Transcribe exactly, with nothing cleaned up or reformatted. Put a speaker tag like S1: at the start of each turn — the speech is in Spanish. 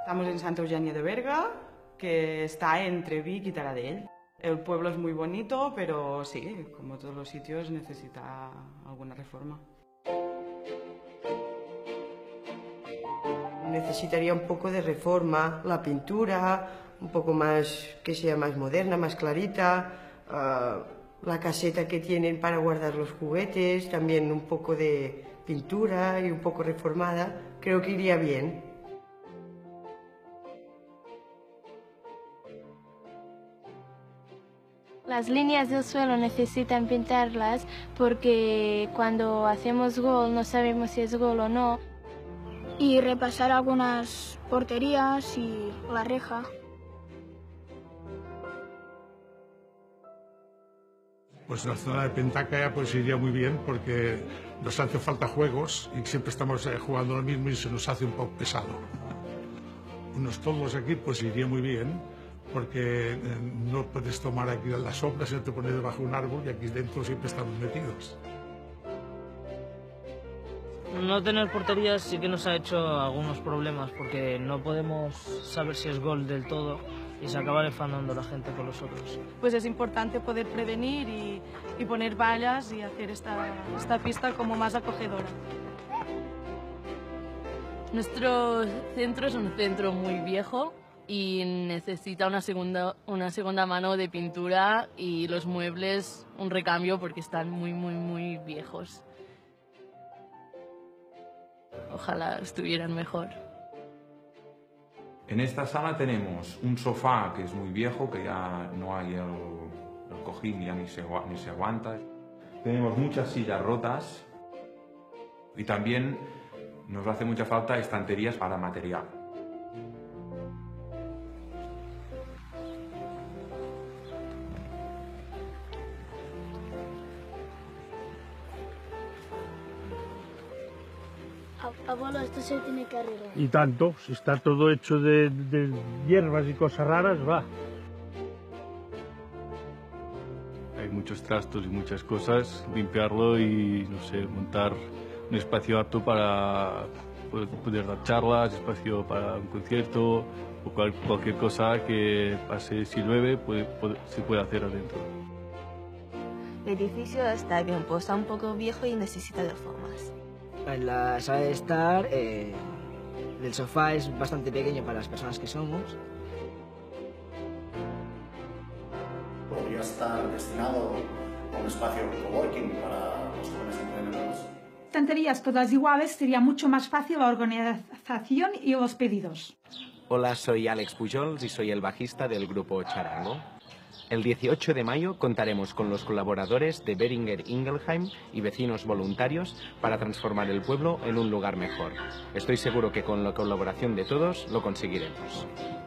S1: Estamos en Santa Eugenia de Berga, que está entre Vic y Taradell. El pueblo es muy bonito, pero sí, como todos los sitios, necesita alguna reforma.
S2: Necesitaría un poco de reforma, la pintura, un poco más, que sea más moderna, más clarita, uh, la caseta que tienen para guardar los juguetes, también un poco de pintura y un poco reformada, creo que iría bien.
S3: Las líneas del suelo necesitan pintarlas porque cuando hacemos gol no sabemos si es gol o no.
S4: Y repasar algunas porterías y la reja.
S5: Pues la zona de Pentácaya pues iría muy bien porque nos hace falta juegos y siempre estamos jugando lo mismo y se nos hace un poco pesado. Unos toldos aquí pues iría muy bien porque no puedes tomar aquí en la sombra si no te pones debajo de un árbol y aquí dentro siempre estamos metidos.
S6: No tener porterías sí que nos ha hecho algunos problemas porque no podemos saber si es gol del todo y se acaba enfadando la gente con los otros.
S7: Pues es importante poder prevenir y, y poner vallas y hacer esta, esta pista como más acogedora.
S8: Nuestro centro es un centro muy viejo y necesita una segunda, una segunda mano de pintura y los muebles un recambio porque están muy, muy, muy viejos. Ojalá estuvieran mejor.
S9: En esta sala tenemos un sofá que es muy viejo, que ya no hay el, el cojín, ya ni se, ni se aguanta. Tenemos muchas sillas rotas y también nos hace mucha falta estanterías para material.
S4: Abuelo, esto se tiene que arreglar.
S10: Y tanto, si está todo hecho de, de hierbas y cosas raras, va.
S11: Hay muchos trastos y muchas cosas, limpiarlo y, no sé, montar un espacio apto para poder dar charlas, espacio para un concierto o cual, cualquier cosa que pase si llueve, puede, puede, se puede hacer adentro.
S12: El edificio está bien, pues está un poco viejo y necesita reformas.
S13: En la sala de estar, eh, el sofá es bastante pequeño para las personas que somos.
S14: Podría estar destinado a un espacio de coworking para los jóvenes emprendedores.
S15: Estanterías todas iguales sería mucho más fácil la organización y los pedidos.
S16: Hola, soy Alex Pujols y soy el bajista del grupo Charango. El dieciocho de mayo contaremos con los colaboradores de Beringer Ingelheim y vecinos voluntarios para transformar el pueblo en un lugar mejor. Estoy seguro que con la colaboración de todos lo conseguiremos.